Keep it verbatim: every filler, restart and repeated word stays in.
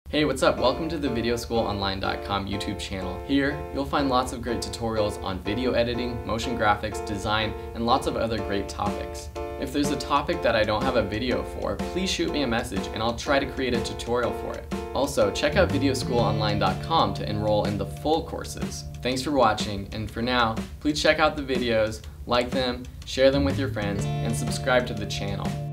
Hey, what's up? Welcome to the video school online dot com YouTube channel. Here, you'll find lots of great tutorials on video editing, motion graphics, design, and lots of other great topics. If there's a topic that I don't have a video for, please shoot me a message and I'll try to create a tutorial for it. Also, check out video school online dot com to enroll in the full courses. Thanks for watching, and for now, please check out the videos, like them, share them with your friends, and subscribe to the channel.